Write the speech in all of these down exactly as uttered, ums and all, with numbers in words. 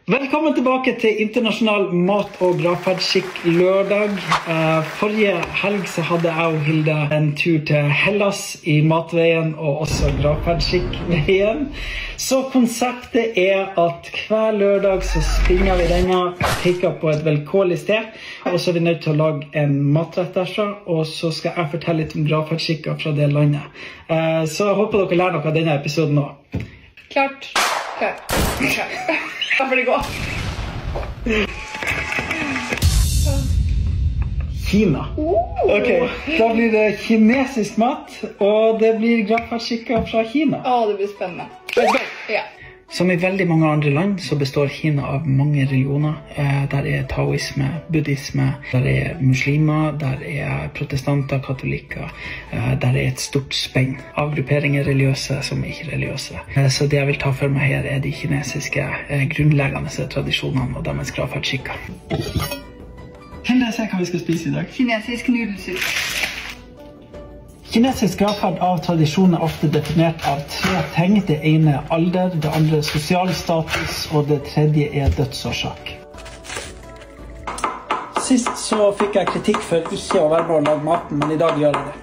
Velkommen tilbake til internasjonal mat- og gravferdsskikk lørdag. Forrige helg så hadde jeg og Hilde en tur til Hellas i matveien og også gravferdsskikkveien. Så konseptet er at hver lørdag så springer vi denne, peker på et velkårlig sted, og så er vi nødt til å lage en matrett derfra, og så skal jeg fortelle litt om gravferdsskikker fra det landet. Så jeg håper dere lærer noe av denne episoden nå. Klart. Klart. Klart. Da får det gå. Kina. Ok, da blir det kinesisk mat, og det blir gravferdsskikker fra Kina. Å, det blir spennende. Let's go! Ja. Som i veldig mange andre land så består Kina av mange religioner. Eh, der er taoisme, buddhisme, der er muslimer, der er protestanter, katolikker. Eh, der er et stort spenn av grupperinger religiøse som ikke religiøse. Eh, så det jeg vil ta for meg her er de kinesiske eh, grunnleggende tradisjonene og deres gravferdsskikker. Hilde, se hva vi skal spise i dag. Kinesisk nudelsuppe. Kinesisk gravferd av tradisjon er ofte definert av tre ting. Det ene er alder, det andre er sosial status, og det tredje er dødsårsak. Sist så fikk jeg kritikk for ikke å være med å lage maten, men i dag gjør jeg det.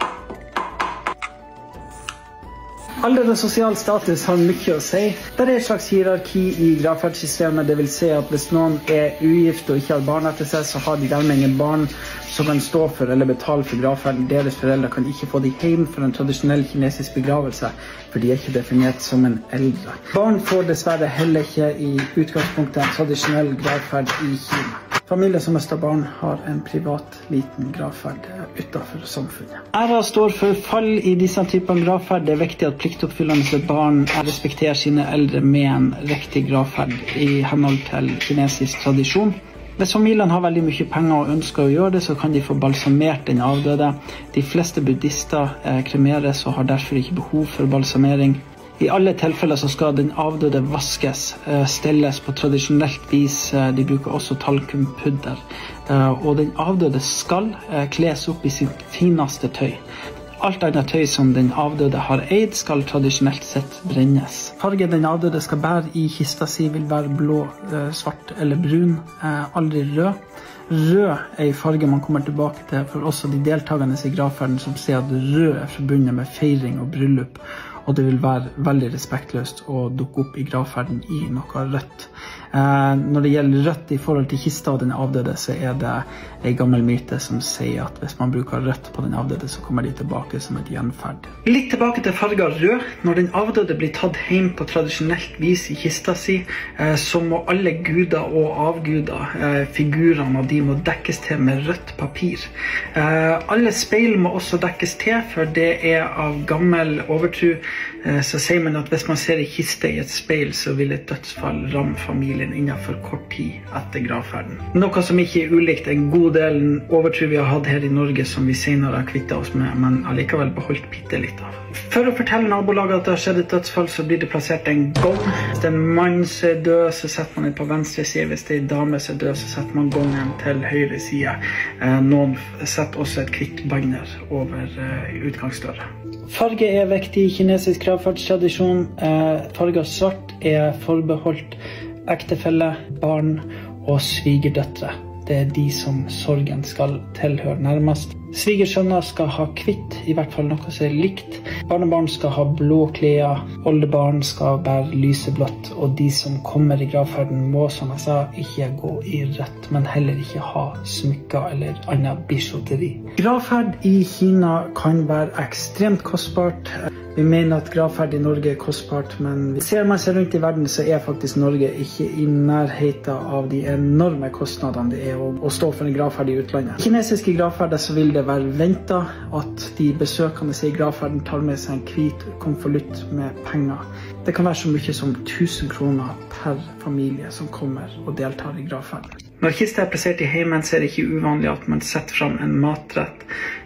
Alder og sosial status har mye å si. Det er et slags hierarki i gravferdssystemet. Det vil si at hvis noen er ugift og ikke har barn etter seg, så har de dermed ingen barn som kan stå for eller betale for gravferden. Deres foreldre kan ikke få de hjem for en tradisjonell kinesisk begravelse, for de er ikke definert som en eldre. Barn får dessverre heller ikke i utgangspunktet en tradisjonell gravferd i Kina. Familier som mister barn har en privat liten gravferd utenfor samfunnet. Æra står for fall i disse typene gravferd. Det er viktig at pliktoppfyllende barn respekterer sine eldre med en riktig gravferd i henhold til kinesisk tradisjon. Hvis familien har veldig mye penger og ønsker å gjøre det, så kan de få balsamert den avdøde. De fleste buddhister eh, kremeres og har derfor ikke behov for balsamering. I alle tilfeller så skal den avdøde vaskes, eh, stelles på tradisjonelt vis. Eh, de bruker også talkumpudder. Eh, og den avdøde skal eh, kles opp i sitt fineste tøy. Alt annet tøy som den avdøde har eid, skal tradisjonelt sett brennes. Fargen den avdøde skal bære i kista si vil være blå, svart eller brun, aldri rød. Rød er en farge man kommer tilbake til for også de deltakende i gravferden som sier at rød er forbundet med feiring og bryllup, og det vil være veldig respektløst å dukke opp i gravferden i noe rødt. Eh, når det gjelder rødt i forhold til kista og den avdøde, så er det en gammel myte som sier at hvis man bruker rødt på den avdøde, så kommer de tilbake som et gjenferd. Litt tilbake til fargen rød. Når den avdøde blir tatt hjem på tradisjonelt vis i kista si, eh, så må alle guder og avguder, eh, figurene, og de må dekkes til med rødt papir. Eh, alle speil må også dekkes til, for det er av gammel overtro. Eh, så sier man at hvis man ser i kiste i et speil, så vil et dødsfall ramme familien innenfor kort tid etter gravferden. Noe som ikke er ulikt en god del overtro vi har hatt her i Norge, som vi senere har kvittet oss med, men allikevel beholdt bitte litt av. For å fortelle nabolaget at det har skjedd et dødsfall, så blir det plassert en gong. Hvis det er en mann som er død, så setter man den på venstre side. Hvis det er en dame som er død, så setter man gongen til høyre side. Noen setter også et hvitt banner over utgangsdøra. Farge er viktig i kinesisk gravferdstradisjon. Fargen svart er forbeholdt ektefelle, barn og svigerdøtre. Det er de som sorgen skal tilhøre nærmest. Svigersønner skal ha hvitt, i hvert fall noe som er likt. Barnebarn skal ha blå klær, oldebarn skal bære lyseblått, og de som kommer i gravferden må, som jeg sa, ikke gå i rødt, men heller ikke ha smykker eller annet bijouteri. Gravferd i Kina kan være ekstremt kostbart. Vi mener at gravferd i Norge er kostbart, men ser man seg rundt i verden, så er faktisk Norge ikke i nærheten av de enorme kostnadene det er å, å stå for en gravferd i utlandet. I kinesiske gravferder så vil det være ventet at de besøkende i gravferden tar med seg en hvit konvolutt med penger. Det kan være så mye som tusen kroner per familie som kommer og deltar i gravferden. Når kista er plassert i heimen, så er det ikke uvanlig at man setter fram en matrett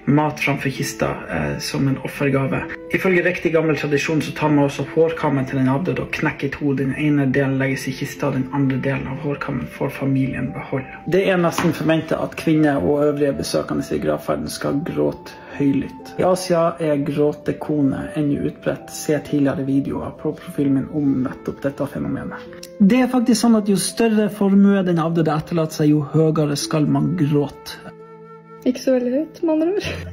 mat framfor kista eh, som en offergave. Ifølge riktig gammel tradisjon så tar man også hårkammen til den avdøde og knekker i to. Den ene delen legges i kista, og den andre delen av hårkammen får familien beholde. Det er nesten forventet at kvinner og øvrige besøkende i gravferden skal gråte høylytt. I Asia er gråtekone ennå utbredt. Se tidligere videoer på profilen min om nettopp dette fenomenet. Det er faktisk sånn at jo større formue den avdøde etterlater seg, jo høyere skal man gråte. Ikke så veldig høyt, med andre ord.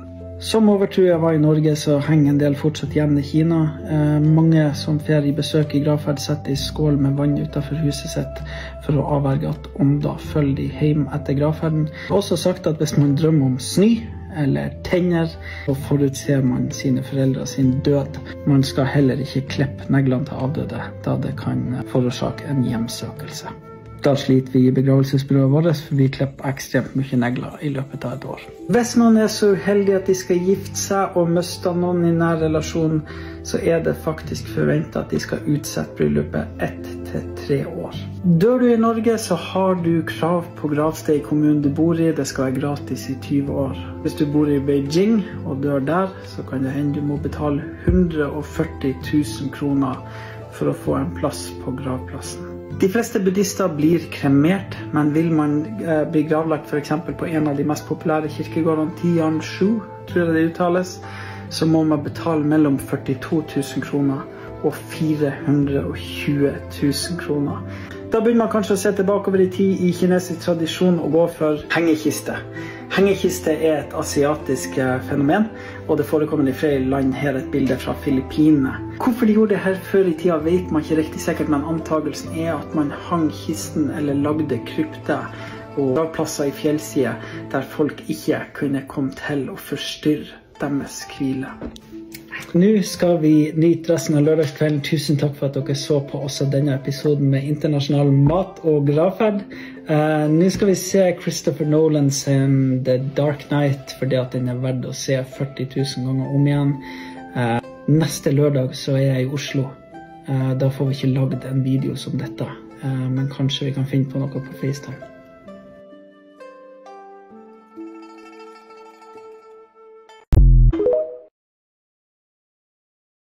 Som overtro jeg var i Norge, så henger en del fortsatt igjen i Kina. Eh, mange som fer i besøk i gravferd setter i skål med vann utenfor huset sitt for å avverge at ånder følger de hjem etter gravferden. Det er også sagt at hvis man drømmer om snø eller tenner, så forutser man sine foreldre sin død. Man skal heller ikke klippe neglene til avdøde, da det kan forårsake en hjemsøkelse. Da sliter vi i begravelsesbyrået vårt, for vi klipper ekstremt mye negler i løpet av et år. Hvis noen er så uheldig at de skal gifte seg og miste noen i nær relasjon, så er det faktisk forventet at de skal utsette bryllupet ett til tre år. Dør du i Norge, så har du krav på gravsted i kommunen du bor i. Det skal være gratis i tyve år. Hvis du bor i Beijing og dør der, så kan det hende du må betale hundre og førti tusen kroner for å få en plass på gravplassen. De fleste buddhister blir kremert, men vil man eh, bli gravlagt for eksempel på en av de mest populære kirkegårdene, Tianshu, tror jeg det uttales, så må man betale mellom førtito tusen kroner og fire hundre og tjue tusen kroner. Da begynner man kanskje å se tilbake over i tid i kinesisk tradisjon og gå for hengekiste. Hengekiste er et asiatisk fenomen, og det forekommer i flere land. Her et bilde fra Filippinene. Hvorfor de gjorde det her før i tida vet man ikke riktig sikkert, men antagelsen er at man hang kisten eller lagde krypter og gravplasser i fjellsider der folk ikke kunne komme til å forstyrre deres hvile. Nå skal vi nyte resten av lørdagskvelden. Tusen takk for at dere så på også denne episoden med internasjonal mat og gravferd. Uh, nå skal vi se Christopher Nolan sin The Dark Knight, fordi at den er verdt å se førti tusen ganger om igjen. Uh, neste lørdag så er jeg i Oslo. Uh, da får vi ikke laget en video som dette, uh, men kanskje vi kan finne på noe på FaceTime.